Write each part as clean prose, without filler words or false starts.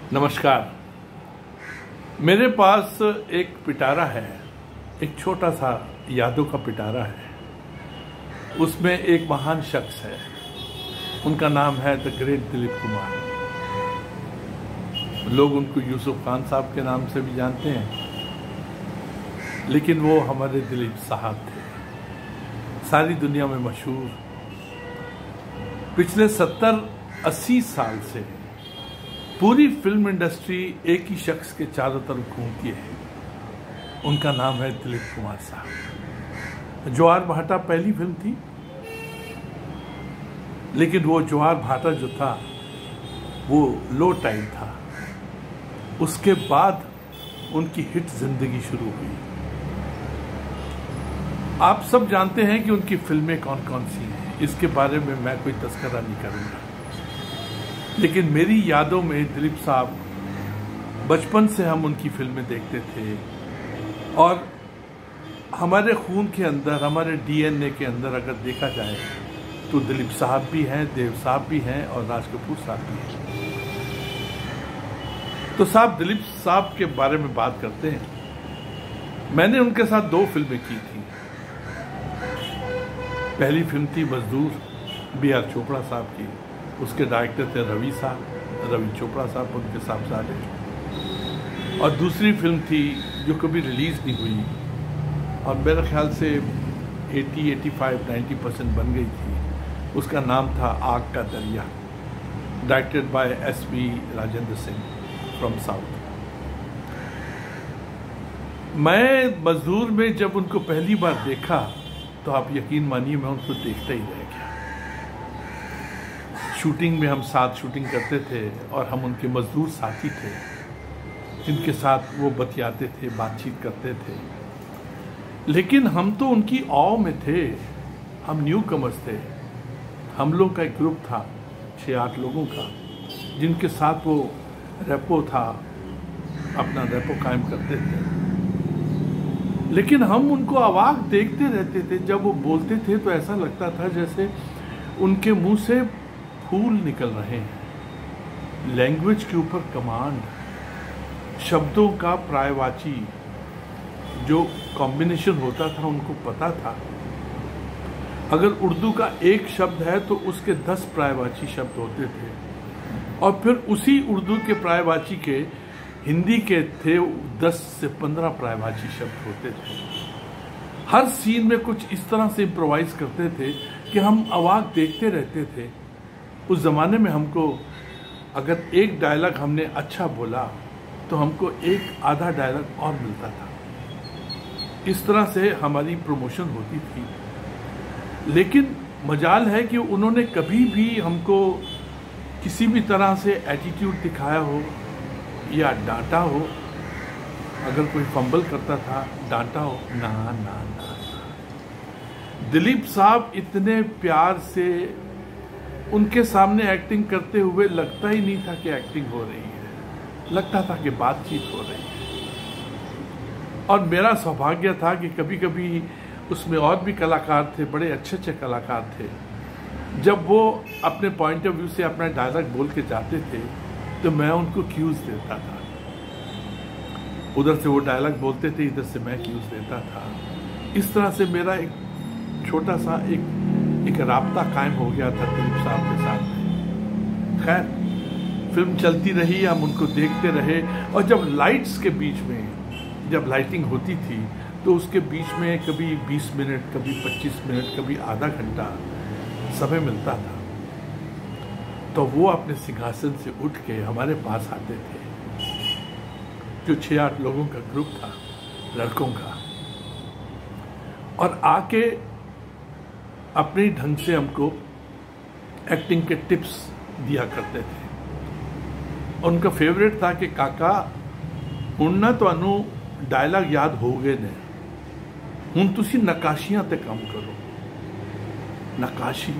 नमस्कार। मेरे पास एक पिटारा है, एक छोटा सा यादों का पिटारा है। उसमें एक महान शख्स है, उनका नाम है द ग्रेट दिलीप कुमार। लोग उनको यूसुफ खान साहब के नाम से भी जानते हैं, लेकिन वो हमारे दिलीप साहब थे, सारी दुनिया में मशहूर। पिछले 70-80 साल से पूरी फिल्म इंडस्ट्री एक ही शख्स के चारों तरफ घूमती है, उनका नाम है दिलीप कुमार साहब। ज्वार भाटा पहली फिल्म थी, लेकिन वो ज्वार भाटा जो था वो लो टाइम था। उसके बाद उनकी हिट जिंदगी शुरू हुई। आप सब जानते हैं कि उनकी फिल्में कौन कौन सी हैं, इसके बारे में मैं कोई तस्करा नहीं करूंगा। लेकिन मेरी यादों में दिलीप साहब, बचपन से हम उनकी फिल्में देखते थे और हमारे खून के अंदर, हमारे डीएनए के अंदर अगर देखा जाए तो दिलीप साहब भी हैं, देव साहब भी हैं और राज कपूर साहब भी हैं। तो साहब, दिलीप साहब के बारे में बात करते हैं। मैंने उनके साथ 2 फिल्में की थी। पहली फिल्म थी मजदूर, बी.आर. चोपड़ा साहब की। उसके डायरेक्टर थे रवि चोपड़ा साहब, उनके साहबजादे। और दूसरी फिल्म थी जो कभी रिलीज़ नहीं हुई और मेरे ख्याल से 80-85-90% बन गई थी। उसका नाम था आग का दरिया, directed by S.V. Rajendra Singh from south. मैं मजदूर में जब उनको पहली बार देखा तो आप यकीन मानिए मैं उनको देखता ही रह गया। शूटिंग में हम साथ शूटिंग करते थे और हम उनके मजदूर साथी थे, जिनके साथ वो बतियाते थे, बातचीत करते थे। लेकिन हम तो उनकी औ में थे, हम न्यू कमर्स थे। हम लोग का एक ग्रुप था 6-8 लोगों का, जिनके साथ वो रेपो था, अपना रेपो कायम करते थे। लेकिन हम उनको अवाक देखते रहते थे। जब वो बोलते थे तो ऐसा लगता था जैसे उनके मुंह से फूल निकल रहे हैं। लैंग्वेज के ऊपर कमांड, शब्दों का पर्यायवाची जो कॉम्बिनेशन होता था उनको पता था। अगर उर्दू का एक शब्द है तो उसके 10 पर्यायवाची शब्द होते थे और फिर उसी उर्दू के पर्यायवाची के हिंदी के थे 10 से 15 पर्यायवाची शब्द होते थे। हर सीन में कुछ इस तरह से इम्प्रोवाइज करते थे कि हम अवाक देखते रहते थे। उस ज़माने में हमको अगर एक डायलॉग हमने अच्छा बोला तो हमको एक आधा डायलॉग और मिलता था। इस तरह से हमारी प्रमोशन होती थी। लेकिन मजाल है कि उन्होंने कभी भी हमको किसी भी तरह से एटीट्यूड दिखाया हो या डांटा हो। अगर कोई फंबल करता था, डांटा हो, ना ना ना। दिलीप साहब इतने प्यार से, उनके सामने एक्टिंग करते हुए लगता ही नहीं था कि एक्टिंग हो रही है, लगता था कि बातचीत हो रही है। और मेरा सौभाग्य था कि कभी कभी उसमें और भी कलाकार थे, बड़े अच्छे कलाकार थे। जब वो अपने पॉइंट ऑफ व्यू से अपना डायलॉग बोल के जाते थे तो मैं उनको क्यूज देता था। उधर से वो डायलॉग बोलते थे, इधर से मैं क्यूज देता था। इस तरह से मेरा एक छोटा सा एक राब्ता कायम हो गया था दिलीप साहब के साथ। खैर, फिल्म चलती रही, हम उनको देखते रहे। और जब लाइट्स के बीच में, जब लाइटिंग होती थी तो उसके बीच में कभी 20 मिनट, कभी 25 मिनट, कभी आधा घंटा समय मिलता था, तो वो अपने सिंहासन से उठ के हमारे पास आते थे। जो 6-8 लोगों का ग्रुप था, लड़कों का, और आके अपने ढंग से हमको एक्टिंग के टिप्स दिया करते थे। उनका फेवरेट था कि काका हुण ना तुहानू डायलॉग याद हो गए ने, हुण तुसी नकाशियां ते काम करो। नकाशी,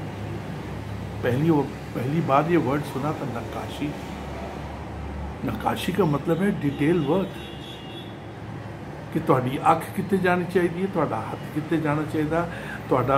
पहली बार ये वर्ड सुना था, नकाशी। नकाशी का मतलब है डिटेल वर्क, कि तुहाडी अख कित्थे जानी चाहिए, तुहाडा हाथ कित्थे जाना चाहिए, तुहाडा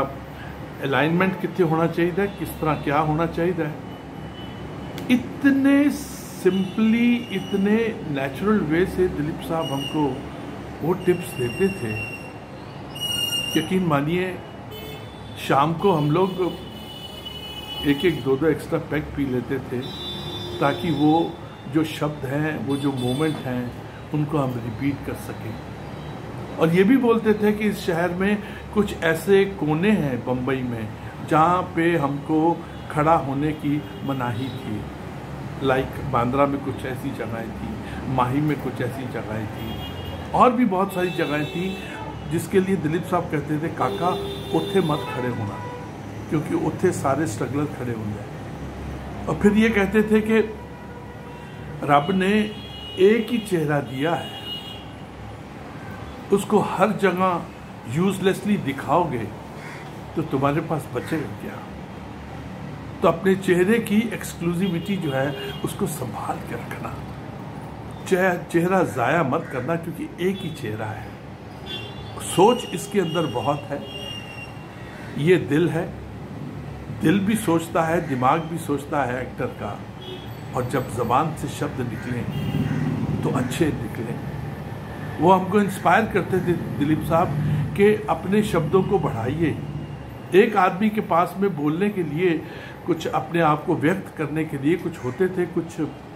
अलाइनमेंट कित्थे होना चाहिए, किस तरह क्या होना चाहिए। इतने सिंपली इतने नेचुरल वे से दिलीप साहब हमको वो टिप्स देते थे। यकीन मानिए शाम को हम लोग एक एक दो एक्स्ट्रा पैक पी लेते थे ताकि वो जो शब्द हैं, वो जो मोमेंट हैं, उनको हम रिपीट कर सकें। और ये भी बोलते थे कि इस शहर में कुछ ऐसे कोने हैं बम्बई में जहाँ पे हमको खड़ा होने की मनाही थी। लाइक बांद्रा में कुछ ऐसी जगहें थी, माही में कुछ ऐसी जगहें थी, और भी बहुत सारी जगहें थी जिसके लिए दिलीप साहब कहते थे काका उत्थे मत खड़े होना, क्योंकि उत्थे सारे स्ट्रगलर खड़े हो जाए। और फिर ये कहते थे कि रब ने एक ही चेहरा दिया है, उसको हर जगह यूजलेसली दिखाओगे तो तुम्हारे पास बचेगा क्या। तो अपने चेहरे की एक्सक्लूसिविटी जो है उसको संभाल के रखना, चेहरा जाया मत करना, क्योंकि एक ही चेहरा है। सोच इसके अंदर बहुत है, ये दिल है, दिल भी सोचता है, दिमाग भी सोचता है एक्टर का, और जब जबान से शब्द निकलें तो अच्छे निकलें। वो हमको इंस्पायर करते थे दिलीप साहब कि अपने शब्दों को बढ़ाइए। एक आदमी के पास में बोलने के लिए, कुछ अपने आप को व्यक्त करने के लिए कुछ होते थे, कुछ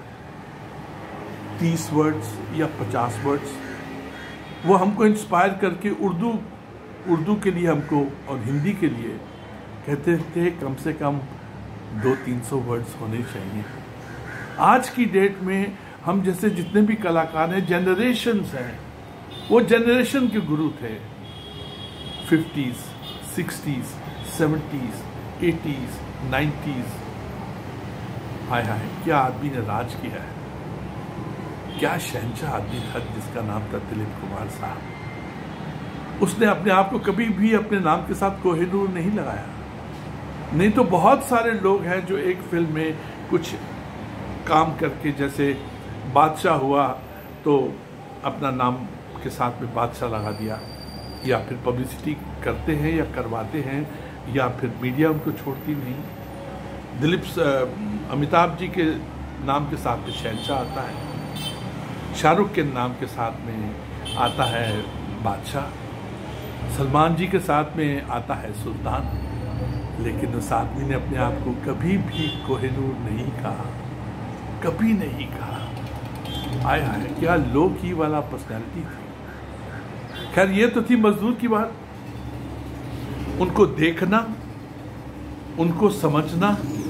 30 वर्ड्स या 50 वर्ड्स। वो हमको इंस्पायर करके उर्दू के लिए हमको और हिंदी के लिए कहते थे कम से कम 200-300 वर्ड्स होने चाहिए। आज की डेट में हम जैसे जितने भी कलाकार हैं, जनरेशन्स हैं, वो जनरेशन के गुरु थे। 50s, 60s, 70s, 80s, 90s। हाय हाय, क्या आदमी ने राज किया है, क्या शहंशाह आदमी था जिसका नाम था दिलीप कुमार साहब। उसने अपने आप को कभी भी अपने नाम के साथ कोहिनूर नहीं लगाया। नहीं तो बहुत सारे लोग हैं जो एक फिल्म में कुछ काम करके, जैसे बादशाह हुआ तो अपना नाम के साथ में बादशाह लगा दिया, या फिर पब्लिसिटी करते हैं या करवाते हैं, या फिर मीडिया उनको छोड़ती नहीं। अमिताभ जी के नाम के साथ में शहंशाह आता है, शाहरुख के नाम के साथ में आता है बादशाह, सलमान जी के साथ में आता है सुल्तान, लेकिन उस आदमी ने अपने आप को कभी भी कोहिनूर नहीं कहा, कभी नहीं कहा। आय हाय, क्या लो की वाला पर्सनैलिटी थी। खैर ये तो थी मजदूर की बात। उनको देखना, उनको समझना,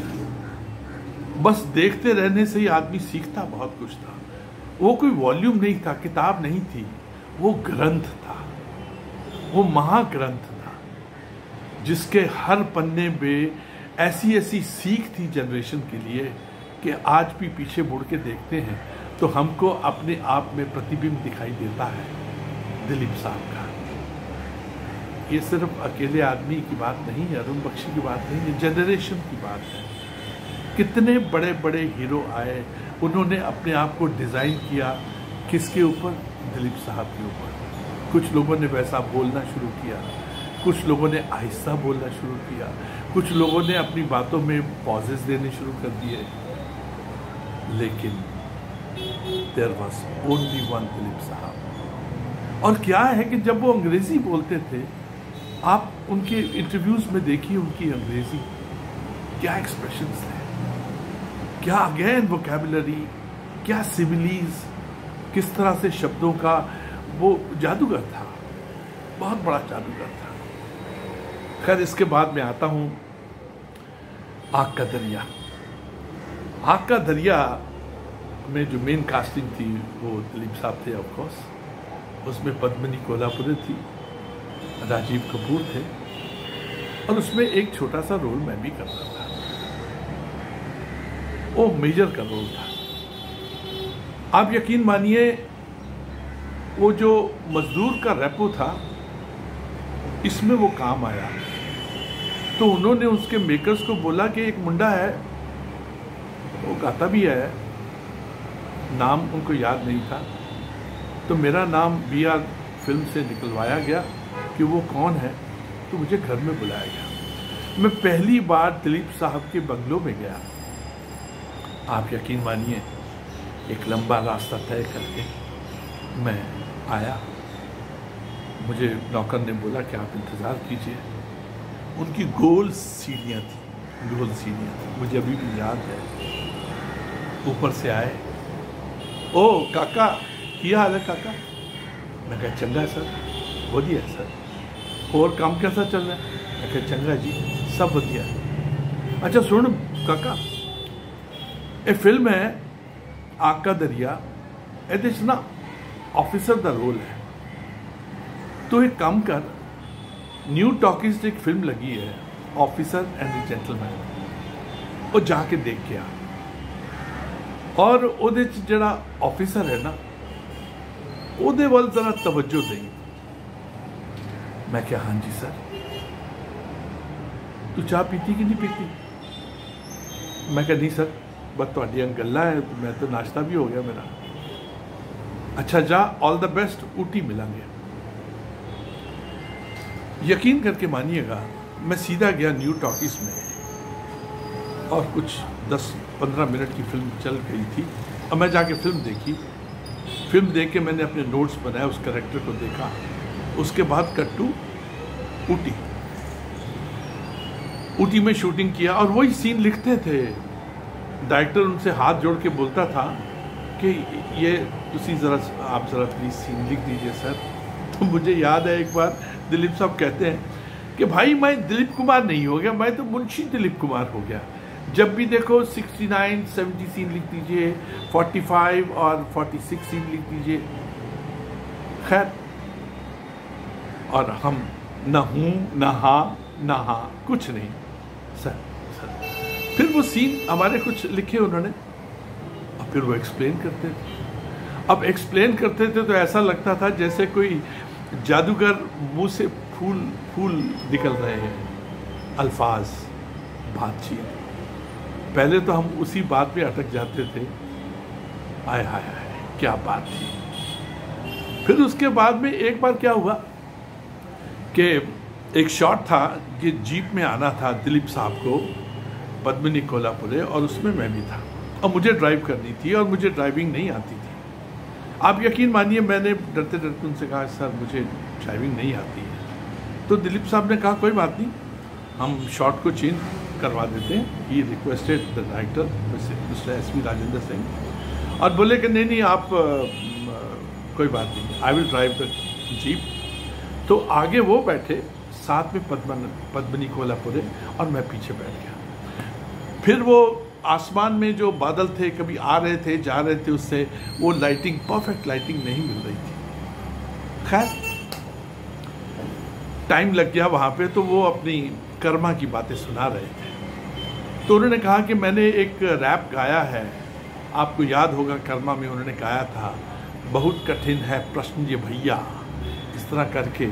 बस देखते रहने से ही आदमी सीखता बहुत कुछ था। वो कोई वॉल्यूम नहीं था, किताब नहीं थी, वो ग्रंथ था, वो महाग्रंथ था, जिसके हर पन्ने में ऐसी ऐसी सीख थी जनरेशन के लिए कि आज भी पीछे मुड़ के देखते हैं तो हमको अपने आप में प्रतिबिंब दिखाई देता है दिलीप साहब का। ये सिर्फ अकेले आदमी की बात नहीं है, अरुण बख्शी की बात नहीं है, जनरेशन की बात है। कितने बड़े बड़े हीरो आए, उन्होंने अपने आप को डिज़ाइन किया किसके ऊपर? दिलीप साहब के ऊपर। कुछ लोगों ने वैसा बोलना शुरू किया, कुछ लोगों ने आहिस्ता बोलना शुरू किया, कुछ लोगों ने अपनी बातों में पॉजेस देने शुरू कर दिए, लेकिन there was only one Dilip sahab. और क्या है कि जब वो अंग्रेजी बोलते थे, आप उनके इंटरव्यूज में देखिए उनकी अंग्रेजी, क्या एक्सप्रेशंस थे, क्या अगेन वोकैबुलरी, क्या सिमिलीज, किस तरह से शब्दों का वो जादूगर था, बहुत बड़ा जादूगर था। खैर इसके बाद मैं आता हूँ आग का दरिया। आग का दरिया में जो मेन कास्टिंग थी वो दिलीप साहब थे ऑफ कोर्स। उसमें पद्मिनी कोल्हापुरी थी, राजीव कपूर थे, और उसमें एक छोटा सा रोल मैं भी करता था। वो मेजर का रोल था। आप यकीन मानिए वो जो मजदूर का रेपो था, इसमें वो काम आया। तो उन्होंने उसके मेकर्स को बोला कि एक मुंडा है, वो गाता भी है, नाम उनको याद नहीं था, तो मेरा नाम BR फिल्म से निकलवाया गया कि वो कौन है, तो मुझे घर में बुलाया गया। मैं पहली बार दिलीप साहब के बंगलों में गया। आप यकीन मानिए एक लंबा रास्ता तय करके मैं आया। मुझे नौकर ने बोला कि आप इंतज़ार कीजिए। उनकी गोल सीढ़ियाँ थी, मुझे अभी भी याद है। ऊपर से आए, ओ काका क्या हाल है काका? मैं कहा चंगा है सर। बढ़िया है सर। और काम कैसा चल रहा है? मैं कहा चंगा जी, सब बढ़िया है। अच्छा सुन काका, ये फिल्म है आग का दरिया, ये ना ऑफिसर दा रोल है। तो एक काम कर, न्यू टॉकीज एक फिल्म लगी है ऑफिसर एंड द जेंटलमैन, वो जाके देख के आ। और ਉਹਦੇ ਚ ਜਿਹੜਾ ऑफिसर है ना, ਉਹਦੇ ਵੱਲ जरा तवज्जो दें। मैं क्या हाँ जी सर। तू चाह पीती कि नहीं पीती? मैं क्या नहीं सर, बस तुहाडियां गल्लां है, मैं तो नाश्ता भी हो गया मेरा। अच्छा जा, ऑल द बेस्ट, ऊटी मिलेंगे। यकीन करके मानिएगा, मैं सीधा गया न्यू टॉकीज में और कुछ 10-15 मिनट की फिल्म चल गई थी और मैं जाके फिल्म देखी। फिल्म देख के मैंने अपने नोट्स बनाए, उस कैरेक्टर को देखा। उसके बाद कट टू ऊटी में शूटिंग किया और वही सीन लिखते थे। डायरेक्टर उनसे हाथ जोड़ के बोलता था कि ये आप ज़रा प्लीज़ सीन लिख दीजिए सर। तो मुझे याद है एक बार दिलीप साहब कहते हैं कि भाई मैं दिलीप कुमार नहीं हो गया, मैं तो मुंशी दिलीप कुमार हो गया। जब भी देखो 69-70 सीन लिख दीजिए, 45 और 46 सीन लिख दीजिए। खैर, और हम न हूँ न हाँ कुछ नहीं सर। फिर वो सीन हमारे कुछ लिखे उन्होंने और फिर वो एक्सप्लेन करते थे। अब एक्सप्लेन करते थे तो ऐसा लगता था जैसे कोई जादूगर मुंह से फूल निकल रहे हैं। अल्फाज, बातचीत, पहले तो हम उसी बात पे अटक जाते थे। आय हाय हाय क्या बात थी। फिर उसके बाद में एक बार क्या हुआ कि एक शॉट था कि जीप में आना था दिलीप साहब को पद्मिनी कोल्हापुरे, और उसमें मैं भी था और मुझे ड्राइव करनी थी और मुझे ड्राइविंग नहीं आती थी। आप यकीन मानिए, मैंने डरते डरते उनसे कहा सर मुझे ड्राइविंग नहीं आती है। तो दिलीप साहब ने कहा कोई बात नहीं, हम शॉट को चेंज करवा देते हैं। He requested the director mister SV Rajendra Singh और बोले कि नहीं आप कोई बात नहीं, I will drive the jeep. तो आगे वो बैठे, साथ में पद्मिनी कोल्हापुरे और मैं पीछे बैठ गया। फिर वो आसमान में जो बादल थे कभी आ रहे थे जा रहे थे, उससे वो लाइटिंग, परफेक्ट लाइटिंग नहीं मिल रही थी। खैर टाइम लग गया वहाँ पे, तो वो अपनी कर्मा की बातें सुना रहे थे। तो उन्होंने कहा कि मैंने एक रैप गाया है, आपको याद होगा कर्मा में उन्होंने गाया था, बहुत कठिन है प्रश्न ये भैया, इस तरह करके,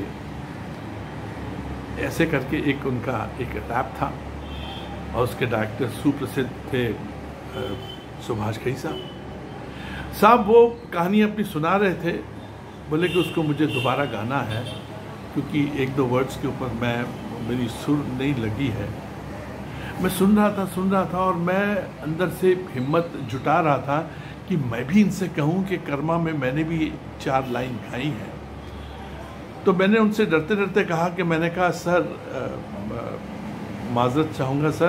ऐसे करके एक उनका एक रैप था। और उसके डायरेक्टर सुप्रसिद्ध थे सुभाष घई साहब। वो कहानी अपनी सुना रहे थे। बोले कि उसको मुझे दोबारा गाना है क्योंकि 1-2 वर्ड्स के ऊपर मेरी सुर नहीं लगी है। मैं सुन रहा था और मैं अंदर से हिम्मत जुटा रहा था कि मैं भी इनसे कहूं कि कर्मा में मैंने भी 4 लाइन गाई हैं। तो मैंने उनसे डरते डरते कहा कि मैंने कहा सर माजरत चाहूँगा सर,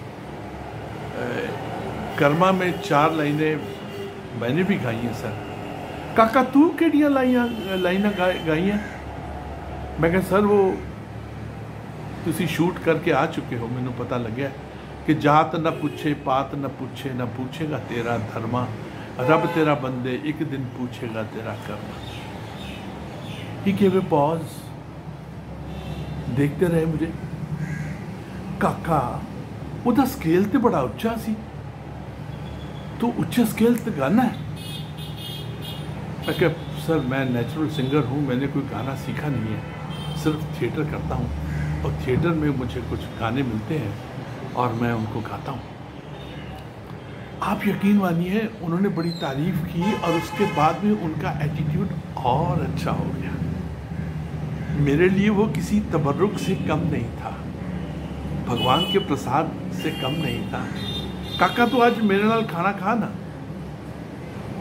कर्मा में 4 लाइनें मैंने भी गाई हैं सर। काका तू केड़ियां लाइना गाई हैं? मैं कहा सर वो तुसी शूट करके आ चुके हो, मैनू पता लग्या कि जात न पूछे पात न पूछे, न पूछेगा तेरा धर्मा, रब तेरा बंदे एक दिन पूछेगा तेरा कर्मा। ही गेव ए पॉज, देखते रहे मुझे। काका ਉਹਦਾ स्केल तो बड़ा उच्चा सी, तो उच्चा स्केल तो गाना है। मैं कहा सर मैं नेचुरल सिंगर हूँ, मैंने कोई गाना सीखा नहीं है, सिर्फ थिएटर करता हूँ और थिएटर में मुझे कुछ गाने मिलते हैं और मैं उनको गाता हूँ। आप यकीन मानिए उन्होंने बड़ी तारीफ की और उसके बाद में उनका एटीट्यूड और अच्छा हो गया। मेरे लिए वो किसी तबर्रुक से कम नहीं था, भगवान के प्रसाद से कम नहीं था। काका तो आज मेरे नाल खाना खा ना।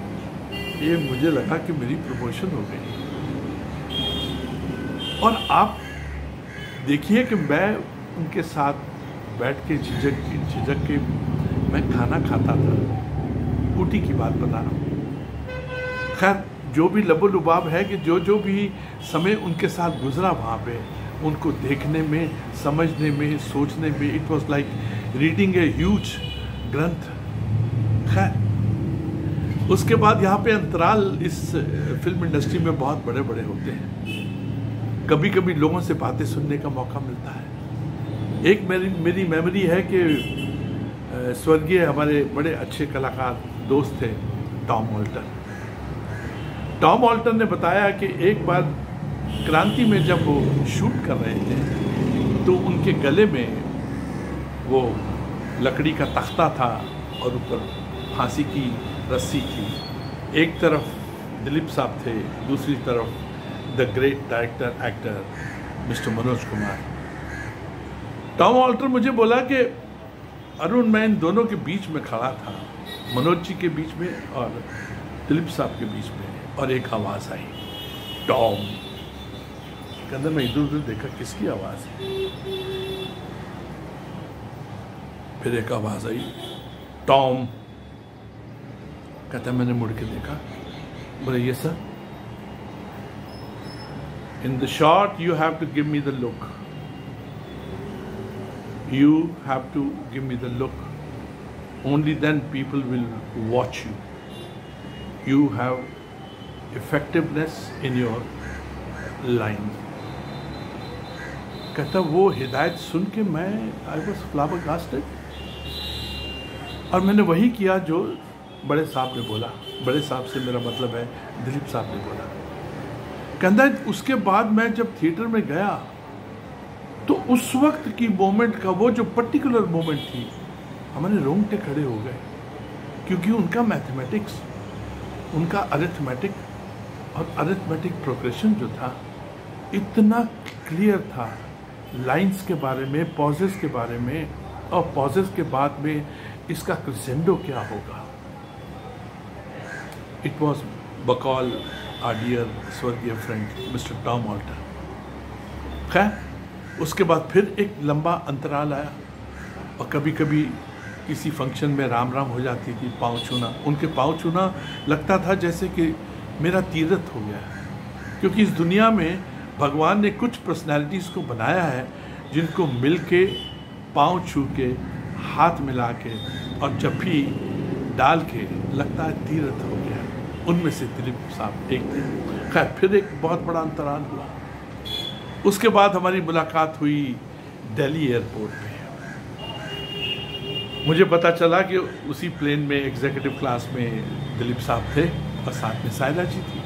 ये मुझे लगा कि मेरी प्रमोशन हो गई। और आप देखिए कि मैं उनके साथ बैठ के झिझक के मैं खाना खाता था। ऊटी की बात बता रहा हूँ। खैर, जो भी लबो लुबाब है कि जो भी समय उनके साथ गुजरा वहाँ पे, उनको देखने में, समझने में, सोचने में, it was like reading a huge granth. खैर, उसके बाद यहाँ पे अंतराल इस फिल्म इंडस्ट्री में बहुत बड़े बड़े होते हैं। कभी कभी लोगों से बातें सुनने का मौका मिलता है। एक मेरी मेमोरी है कि स्वर्गीय हमारे बड़े अच्छे कलाकार दोस्त थे टॉम ऑल्टर। टॉम ऑल्टर ने बताया कि एक बार क्रांति में जब वो शूट कर रहे थे तो उनके गले में वो लकड़ी का तख्ता था और ऊपर फांसी की रस्सी थी। एक तरफ दिलीप साहब थे, दूसरी तरफ the great director actor mister Manoj Kumar. Tom Alter मुझे बोला कि अरुण, मैं इन दोनों के बीच में खड़ा था, मनोज जी के बीच में और दिलीप साहब के बीच में, और एक आवाज़ आई, टॉम। कहते मैं इधर उधर देखा, किसकी आवाज़ है? फिर एक आवाज़ आई, टॉम। कहता मैंने मुड़ के देखा। बोले ये sir, in the shot you have to give me the look, you have to give me the look, only then people will watch you. You have effectiveness in your line. कहता वो हिदायत सुन के मैं I was flabbergasted, और मैंने वही किया जो बड़े साहब ने बोला। बड़े साहब से मेरा मतलब है दिलीप साहब ने बोला। कहता उसके बाद मैं जब थिएटर में गया तो उस वक्त की मोमेंट का वो जो पर्टिकुलर मोमेंट थी, हमारे रोंगटे खड़े हो गए, क्योंकि उनका मैथमेटिक्स, उनका अरिथमेटिक और अरिथमेटिक प्रोग्रेशन जो था इतना क्लियर था, लाइंस के बारे में, पॉजेस के बारे में, और पॉजेस के बाद में इसका क्रेसेंडो क्या होगा। इट वॉज बकॉल our dear swargiya friend mister Tom Alter. खैर, उसके बाद फिर एक लंबा अंतराल आया, और कभी कभी किसी फंक्शन में राम राम हो जाती थी, पाँव छूना। उनके पाँव छूना लगता था जैसे कि मेरा तीर्थ हो गया, क्योंकि इस दुनिया में भगवान ने कुछ पर्सनैलिटीज़ को बनाया है जिनको मिल के, पाँव छू के, हाथ मिला के और जफ्फी डाल के लगता है तीर्थ हो गया। उनमें से दिलीप साहब एक थे। खैर, फिर एक बहुत बड़ा अंतराल हुआ। उसके बाद हमारी मुलाकात हुई दिल्ली एयरपोर्ट पे। मुझे पता चला कि उसी प्लेन में एग्जीक्यूटिव क्लास में दिलीप साहब थे और साथ में सायरा जी थी।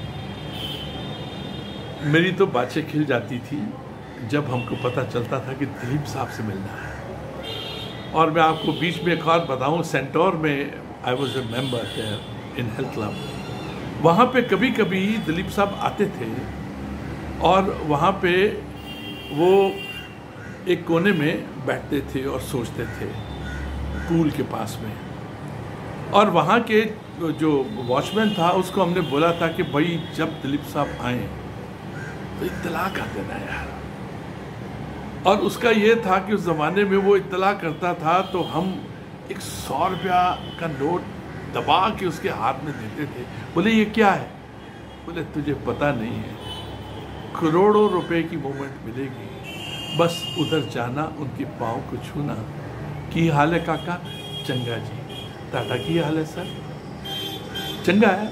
मेरी तो बातें खिल जाती थी जब हमको पता चलता था कि दिलीप साहब से मिलना है। और मैं आपको बीच में एक और बताऊं, सेंटोर में I was a member in health club. वहाँ पे कभी कभी दिलीप साहब आते थे और वहाँ पे वो एक कोने में बैठते थे और सोचते थे पूल के पास में। और वहाँ के जो वॉचमैन था उसको हमने बोला था कि भाई जब दिलीप साहब आए तो इत्तला कर देना यार। और उसका ये था कि उस ज़माने में वो इत्तला करता था तो हम एक 100 रुपया का नोट दबा के उसके हाथ में देते थे। बोले ये क्या है? बोले तुझे पता नहीं है, करोड़ों रुपए की मोमेंट मिलेगी, बस उधर जाना, उनके पाँव को छूना। की हाल है काका? चंगा जी। टाटा की हाल है सर? चंगा है,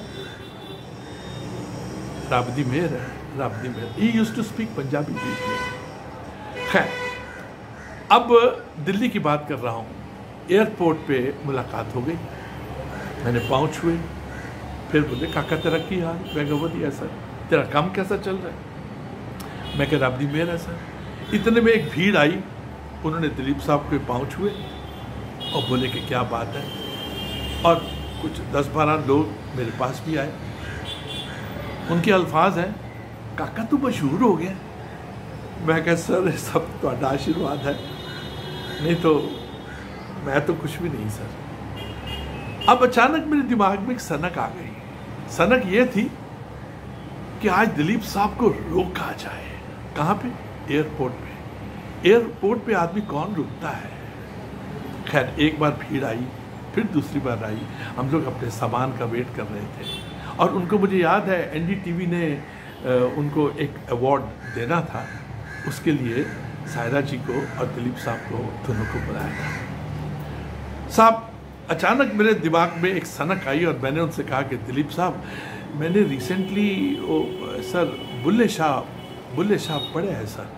रब दी मेहर है, रब दी मेहर। He used to speak Punjabi. खैर, अब दिल्ली की बात कर रहा हूँ। एयरपोर्ट पे मुलाकात हो गई, मैंने पाँव छुए। फिर बोले काका तेरा की हाल? मैं कहा बढ़िया सर। तेरा काम कैसा चल रहा है? मैं कह रब दी मेहर है सर। इतने में एक भीड़ आई, उन्होंने दिलीप साहब के पाँव छुए और बोले कि क्या बात है। और कुछ 10-12 लोग मेरे पास भी आए। उनके अल्फाज हैं, काका तू मशहूर हो गया। मैं कह सर सब तुम्हारा आशीर्वाद है, नहीं तो मैं तो कुछ भी नहीं सर। अब अचानक मेरे दिमाग में एक सनक आ गई सनक ये थी कि आज दिलीप साहब को रोका जाए। कहाँ पे? एयरपोर्ट पे। एयरपोर्ट पे आदमी कौन रुकता है? खैर एक बार भीड़ आई, फिर दूसरी बार आई, हम लोग अपने सामान का वेट कर रहे थे और उनको मुझे याद है एनडीटीवी ने उनको एक अवार्ड देना था, उसके लिए सायरा जी को और दिलीप साहब को दोनों को बुलाया था। साहब अचानक मेरे दिमाग में एक सनक आई और मैंने उनसे कहा कि दिलीप साहब मैंने रिसेंटली सर बुल्ले शाह पढ़े हैं सर।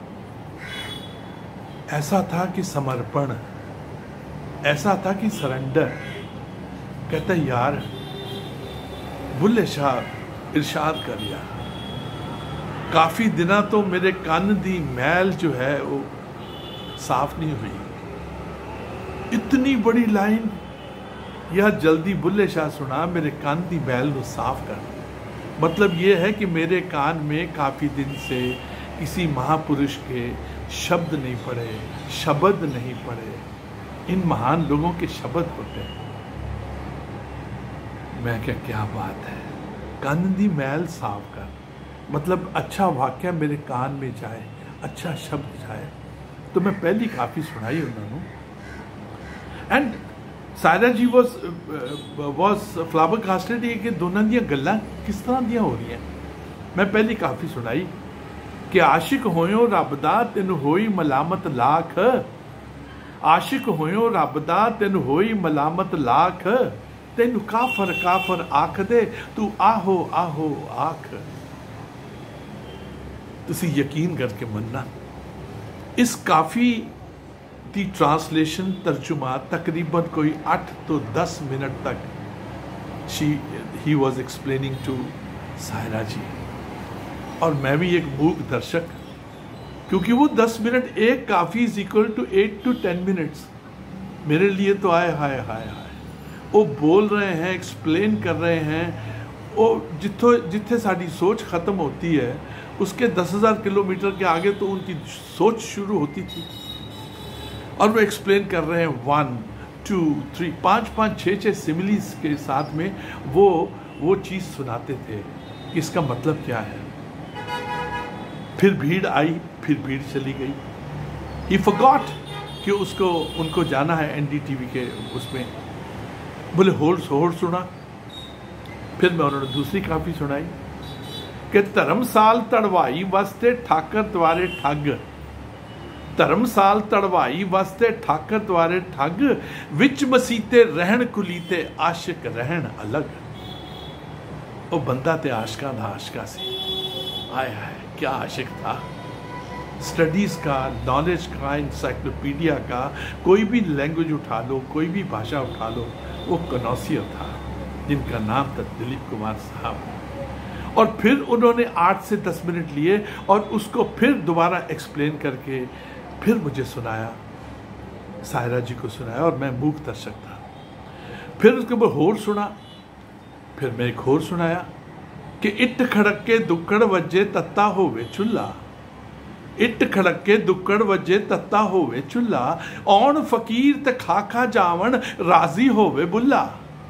ऐसा था कि समर्पण, ऐसा था कि सरेंडर। कहता यार बुल्ले शाह इरशाद कर लिया, काफी दिना तो मेरे कान दी मैल जो है वो साफ नहीं हुई। इतनी बड़ी लाइन यह जल्दी बुल्ले शाह सुना, मेरे कान दी मैल को साफ कर। मतलब ये है कि मेरे कान में काफी दिन से किसी महापुरुष के शब्द नहीं पड़े, शब्द नहीं पड़े। इन महान लोगों के शब्द होते हैं। मैं क्या बात है, कान दी मैल साफ कर, मतलब अच्छा वाक्य मेरे कान में जाए, अच्छा शब्द जाए। तो मैं पहली काफी सुनाई उन्होंने। And Saira ji was flabbergasted कि दोनों दियां गल्लां किस तरह दियां हो रही हैं। मैं पहली काफी सुनाई कि आशिक होयो रब दा तेन होई मलामत लाख, आशिक होयो रब दा तेन होई मलामत लाख, तेन काफर काफर आख दे तू आहो आहो आख। तुसी यकीन करके मनना, इस काफी दी ट्रांसलेशन तर्जुमा तकरीबन कोई 8 तो 10 मिनट तक he was explaining to Saira ji. और मैं भी एक मूक दर्शक, क्योंकि वो 10 मिनट एक काफी is equal to 8 to 10 minutes मेरे लिए तो आए हाय हाय हाय। वो बोल रहे हैं, एक्सप्लेन कर रहे हैं, वो जिथे साड़ी सोच खत्म होती है उसके 10,000 किलोमीटर के आगे तो उनकी सोच शुरू होती थी। और वो एक्सप्लेन कर रहे हैं 1 2 3 5 6 सिमिलीज के साथ में वो चीज़ सुनाते थे कि इसका मतलब क्या है। फिर भीड़ आई, फिर भीड़ चली गई। ही फॉरगॉट कि उनको जाना है एनडीटीवी के उसमें। बोले होड़ सुना। फिर मैं उन्होंने दूसरी काफ़ी सुनाई कि धर्मसाल तड़वाई वास्ते ठाकर द्वारे ठग, धर्मसाल तड़वाई वास्ते ठाकर द्वारे ठग, विच मसीते रहन कुलीते आशिक रहन अलग। वो बंदा ते आशिका था, आशिका से आया है, क्या आशिक था। स्टडीज का, नॉलेज का, इंसाइक्लोपीडिया का, कोई भी लैंग्वेज उठा लो, कोई भी भाषा उठा लो, वो कनौसियर था जिनका नाम था दिलीप कुमार साहब। और फिर उन्होंने 8 से 10 मिनट लिए और उसको फिर दोबारा एक्सप्लेन करके फिर मुझे सुनाया, सायरा जी को सुनाया, और मैं मूक दर्शक था। फिर उसके बाद होर सुना, फिर मैं एक होर सुनाया कि इट खड़के दुक्कड़ वज्जे तत्ता होवे चुल्ला, इट खड़के दुक्कड़ वज्जे तत्ता होवे चुल्ला, औन फकीर ते खाखा जावन राजी होवे बुल्ला।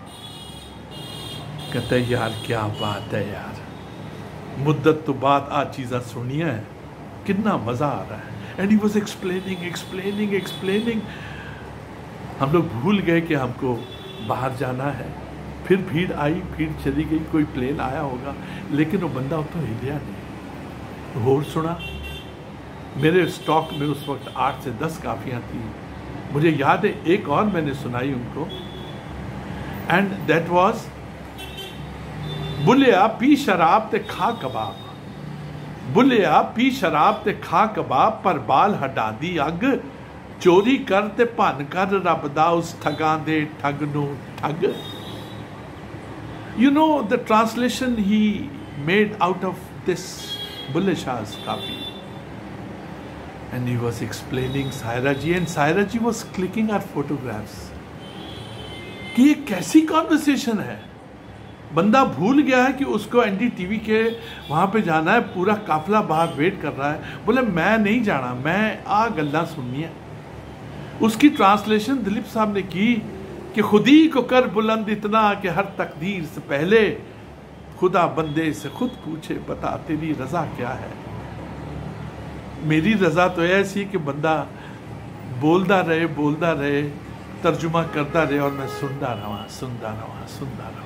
कहते यार क्या बात है यार, मुद्दत तो बाद आ चीज़ा सुनिया है, कितना मज़ा आ रहा है। And he was explaining. हम लोग भूल गए कि हमको बाहर जाना है। फिर भीड़ आई, भीड़ चली गई, कोई प्लेन आया होगा, लेकिन वो बंदा तो हिलिया नहीं। होर सुना। मेरे स्टॉक में उस वक्त 8 से 10 काफियाँ थी। मुझे याद है एक और मैंने सुनाई उनको, एंड दैट वाज बुलिया पी शराब ते खा कबाब, बुलिया पी शराब ते खा कबाब, पर बाल हटा दी अग, चोरी कर ते भन कर रब दा उस ठगां दे ठग नूं ठग। You know the translation he made out of this Bulle Shah's kafi. And he was explaining Saira Ji, and Saira Ji was clicking our photographs. कि ये कैसी कॉन्वर्सेशन है। बंदा भूल गया है कि उसको एनडीटीवी के वहाँ पे जाना है, पूरा काफिला बाहर वेट कर रहा है। बोले मैं नहीं जाना, मैं आ गल्ला सुननी है। उसकी ट्रांसलेशन दिलीप साहब ने की कि खुदी को कर बुलंद इतना कि हर तकदीर से पहले खुदा बंदे से खुद पूछे, बता तेरी रजा क्या है। मेरी रजा तो ऐसी कि बंदा बोलता रहे, तर्जुमा करता रहे और मैं सुनता रहा।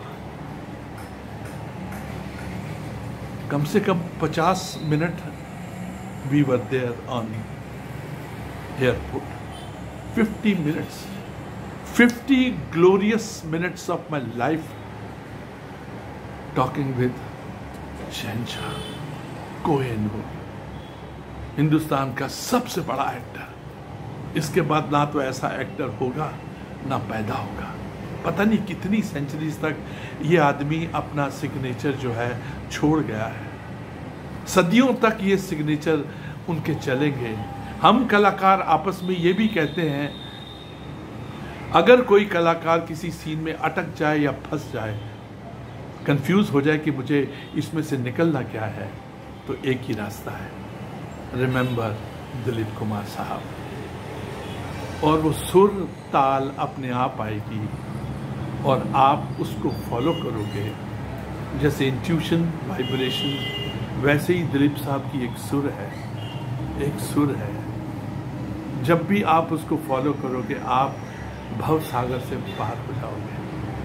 कम से कम 50 minute we were there on airport. 50 minutes, 50 glorious minutes of my life talking with शहंशाह कोहिनूर, हिंदुस्तान का सबसे बड़ा एक्टर। इसके बाद ना तो ऐसा एक्टर होगा ना पैदा होगा। पता नहीं कितनी सेंचुरीज तक ये आदमी अपना सिग्नेचर जो है छोड़ गया है। सदियों तक ये सिग्नेचर उनके चलेंगे। हम कलाकार आपस में ये भी कहते हैं, अगर कोई कलाकार किसी सीन में अटक जाए या फंस जाए, कंफ्यूज हो जाए कि मुझे इसमें से निकलना क्या है, तो एक ही रास्ता है, रिमेंबर दिलीप कुमार साहब। और वो सुर ताल अपने आप आएगी और आप उसको फॉलो करोगे। जैसे इंट्यूशन, वाइब्रेशन, वैसे ही दिलीप साहब की एक सुर है। जब भी आप उसको फॉलो करोगे आप भव सागर से पार हो जाओगे।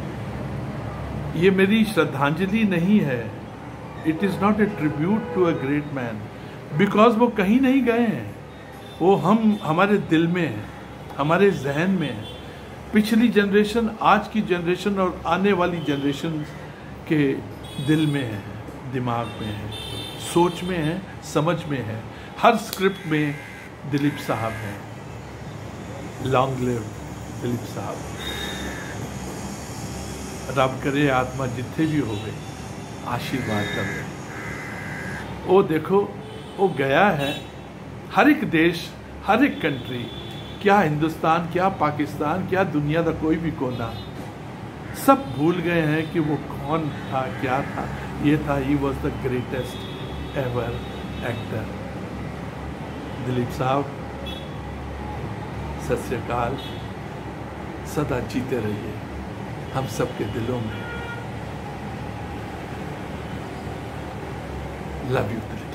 ये मेरी श्रद्धांजलि नहीं है, it is not a tribute to a great man, because वो कहीं नहीं गए हैं। वो हमारे दिल में है, हमारे जहन में है। पिछली जनरेशन, आज की जनरेशन और आने वाली जनरेशन के दिल में है, दिमाग में है, सोच में है, समझ में है। हर स्क्रिप्ट में दिलीप साहब हैं। लॉन्ग लिव दिलीप साहब। रब करे आत्मा जिथे भी हो गए आशीर्वाद कर दे। वो देखो, वो गया है। हर एक देश, हर एक कंट्री, क्या हिंदुस्तान, क्या पाकिस्तान, क्या दुनिया का कोई भी कोना, सब भूल गए हैं कि वो कौन था, क्या था। ये था, he was the greatest ever actor. Dilip sahab, सत श्री अकाल। सदा जीते रहिए हम सबके दिलों में। Love you Dilip.